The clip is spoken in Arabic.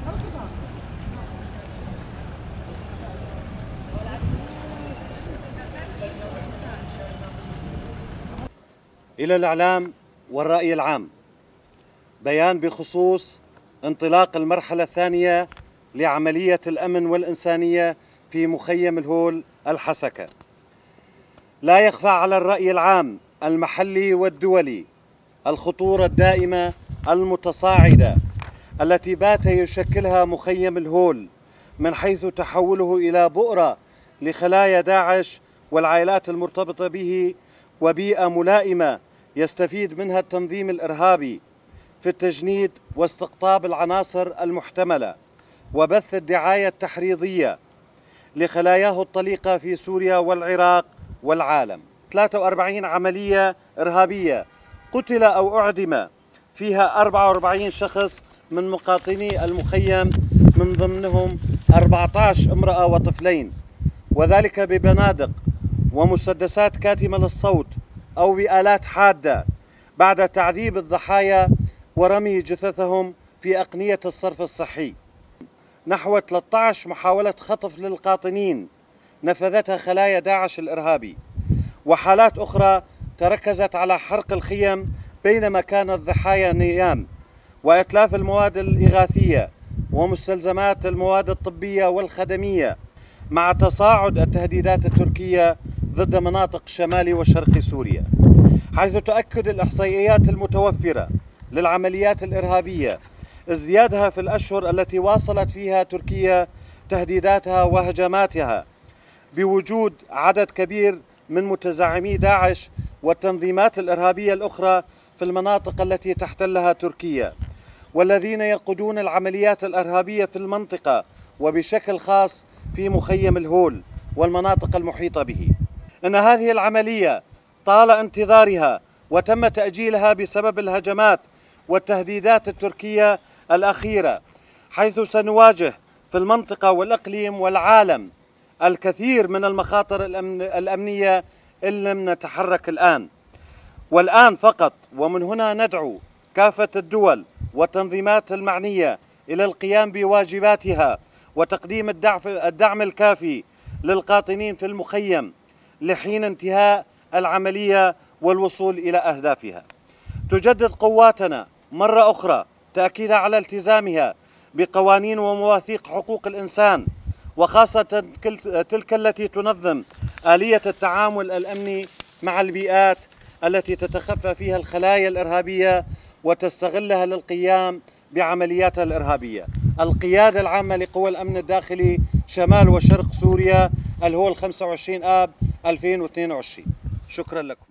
إلى الإعلام والرأي العام بيان بخصوص انطلاق المرحلة الثانية لعملية الأمن والإنسانية في مخيم الهول الحسكة. لا يخفى على الرأي العام المحلي والدولي الخطورة الدائمة المتصاعدة التي بات يشكلها مخيم الهول من حيث تحوله إلى بؤرة لخلايا داعش والعائلات المرتبطة به، وبيئة ملائمة يستفيد منها التنظيم الإرهابي في التجنيد واستقطاب العناصر المحتملة وبث الدعاية التحريضية لخلاياه الطليقة في سوريا والعراق والعالم. 43 عملية إرهابية قتل أو أعدم فيها 44 شخص من مقاطني المخيم، من ضمنهم 14 امرأة وطفلين، وذلك ببنادق ومسدسات كاتمة للصوت أو بآلات حادة، بعد تعذيب الضحايا ورمي جثثهم في أقنية الصرف الصحي. نحو 13 محاولة خطف للقاطنين نفذتها خلايا داعش الإرهابي، وحالات أخرى تركزت على حرق الخيم بينما كان الضحايا نيام، وإتلاف المواد الإغاثية ومستلزمات المواد الطبية والخدمية، مع تصاعد التهديدات التركية ضد مناطق شمال وشرق سوريا، حيث تؤكد الإحصائيات المتوفرة للعمليات الإرهابية ازديادها في الأشهر التي واصلت فيها تركيا تهديداتها وهجماتها بوجود عدد كبير من متزعمي داعش والتنظيمات الإرهابية الأخرى في المناطق التي تحتلها تركيا، والذين يقودون العمليات الإرهابية في المنطقة وبشكل خاص في مخيم الهول والمناطق المحيطة به. إن هذه العملية طال انتظارها وتم تأجيلها بسبب الهجمات والتهديدات التركية الأخيرة، حيث سنواجه في المنطقة والإقليم والعالم الكثير من المخاطر الأمنية إن لم نتحرك الآن. والآن فقط، ومن هنا ندعو كافة الدول والتنظيمات المعنية إلى القيام بواجباتها وتقديم الدعم الكافي للقاطنين في المخيم لحين انتهاء العملية والوصول إلى أهدافها. تجدد قواتنا مرة أخرى تأكيدها على التزامها بقوانين ومواثيق حقوق الإنسان، وخاصة تلك التي تنظم آلية التعامل الأمني مع البيئات التي تتخفى فيها الخلايا الإرهابية وتستغلها للقيام بعملياتها الإرهابية. القيادة العامة لقوى الأمن الداخلي شمال وشرق سوريا، الهول 25 آب 2022. شكرا لكم.